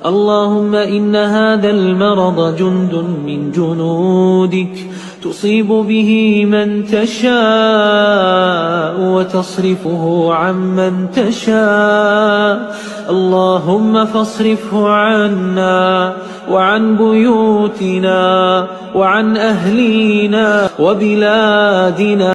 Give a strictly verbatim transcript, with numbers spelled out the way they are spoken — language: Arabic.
اللهم إن هذا المرض جند من جنودك تصيب به من تشاء وتصرفه عمن تشاء. اللهم فاصرفه عنا وعن بيوتنا وعن أهلينا وبلادنا.